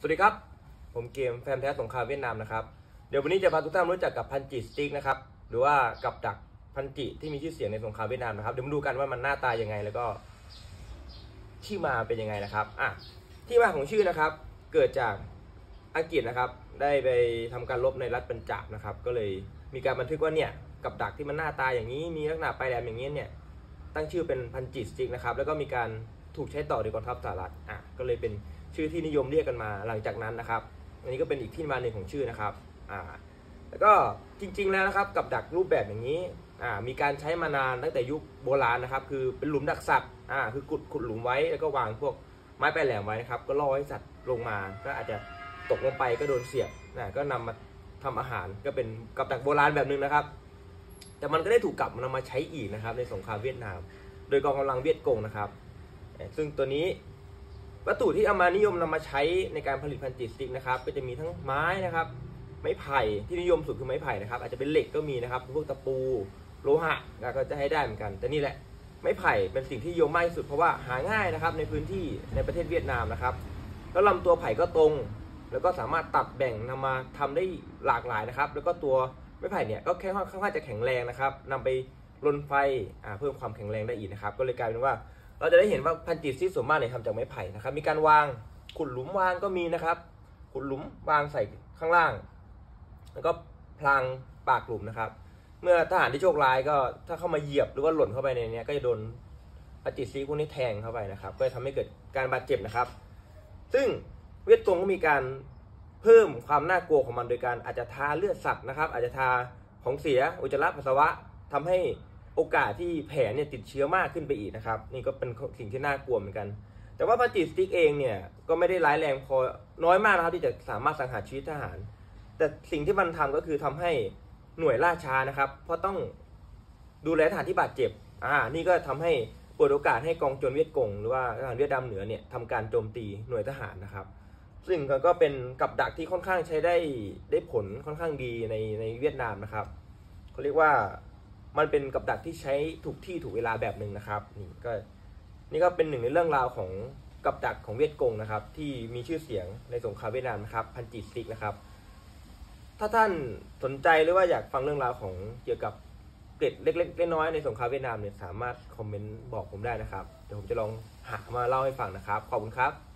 สวัสดีครับผมเกมแฟนแท้สงครามเวียดนามนะครับเดี๋ยววันนี้จะพาทุกท่านรู้จักกับพันจิสติ๊กนะครับหรือว่ากับดักพันจิที่มีชื่อเสียงในสงครามเวียดนามนะครับเดี๋ยวมาดูกันว่ามันหน้าตายังไงแล้วก็ที่มาเป็นยังไงนะครับที่มาของชื่อนะครับเกิดจากอังกฤษนะครับได้ไปทำการรบในรัฐปัญจาบนะครับก็เลยมีการบันทึกว่าเนี่ยกับดักที่มันหน้าตาอย่างนี้มีลักษณะปลายแหลมอย่างนี้เนี่ยตั้งชื่อเป็นพันจิสติ๊กนะครับแล้วก็มีการถูกใช้ต่อโดยกองทัพสหรัฐก็เลยเป็นชื่อที่นิยมเรียกกันมาหลังจากนั้นนะครับอันนี้ก็เป็นอีกที่มาหนึ่งของชื่อนะครับแล้วก็จริงๆแล้วนะครับกับดักรูปแบบอย่างนี้มีการใช้มานานตั้งแต่ยุคโบราณนะครับคือเป็นหลุมดักสัตว์คือขุดหลุมไว้แล้วก็วางพวกไม้ปลายแหลมไว้นะครับก็ล่อให้สัตว์ลงมาก็อาจจะตกลงไปก็โดนเสียบก็นำมาทำอาหารก็เป็นกับดักโบราณแบบนึงนะครับแต่มันก็ได้ถูกกลับนำมาใช้อีกนะครับในสงครามเวียดนามโดยกองกำลังเวียดกงนะครับซึ่งตัวนี้วัตถุที่เอามานิยมนำมาใช้ในการผลิตพันจิสติ๊กนะครับก็จะมีทั้งไม้นะครับไม้ไผ่ที่นิยมสุดคือไม้ไผ่นะครับอาจจะเป็นเหล็กก็มีนะครับพวกตะปูโลหะก็จะให้ได้เหมือนกันแต่นี่แหละไม้ไผ่เป็นสิ่งที่นิยมมากที่สุดเพราะว่าหาง่ายนะครับในพื้นที่ในประเทศเวียดนามนะครับแล้วลำตัวไผ่ก็ตรงแล้วก็สามารถตัดแบ่งนำมาทำได้หลากหลายนะครับแล้วก็ตัวไม้ไผ่เนี่ยก็ค่อนข้างจะแข็งแรงนะครับนำไปลนไฟเพิ่มความแข็งแรงได้อีกนะครับก็เลยกลายเป็นว่าเราจะได้เห็นว่าพันจิสติ๊กส่วนมากเนี่ยทำจากไม้ไผ่นะครับมีการวางขุดหลุมวางก็มีนะครับขุดหลุมวางใส่ข้างล่างแล้วก็พลางปากหลุมนะครับเมื่อทหารที่โชคร้ายก็ถ้าเข้ามาเหยียบหรือว่าหล่นเข้าไปในนี้ก็จะโดนพันจิสติ๊กพวกนี้แทงเข้าไปนะครับก็จะทำให้เกิดการบาดเจ็บนะครับซึ่งเวียดกงก็มีการเพิ่มความน่ากลัวของมันโดยการอาจจะทาเลือดสัตว์นะครับอาจจะทาของเสียอุจจาระปัสสาวะทำให้โอกาสที่แผลเนี่ยติดเชื้อมากขึ้นไปอีกนะครับนี่ก็เป็นสิ่งที่น่ากลัวเหมือนกันแต่ว่าพันจิสติ๊กเองเนี่ยก็ไม่ได้ร้ายแรงพอน้อยมากนะครับที่จะสามารถสังหารชีวิตทหารแต่สิ่งที่มันทำก็คือทำให้หน่วยล่าช้านะครับเพราะต้องดูแลทหารที่บาดเจ็บนี่ก็ทำให้เปิดโอกาสให้กองโจรเวียดกงหรือว่าทหารเวียดนามเหนือเนี่ยทำการโจมตีหน่วยทหารนะครับซึ่งก็เป็นกับดักที่ค่อนข้างใช้ได้ผลค่อนข้างดีในเวียดนามนะครับเขาเรียกว่ามันเป็นกับดักที่ใช้ถูกที่ถูกเวลาแบบหนึ่งนะครับนี่ก็เป็นหนึ่งในเรื่องราวของกับดักของเวียดกงนะครับที่มีชื่อเสียงในสงครามเวียดนามนะครับพันจิสติ๊กนะครับถ้าท่านสนใจหรือว่าอยากฟังเรื่องราวของเกี่ยวกับเกร็ดเล็กๆน้อยๆในสงครามเวียดนามเนี่ยสามารถคอมเมนต์บอกผมได้นะครับเดี๋ยวผมจะลองหามาเล่าให้ฟังนะครับขอบคุณครับ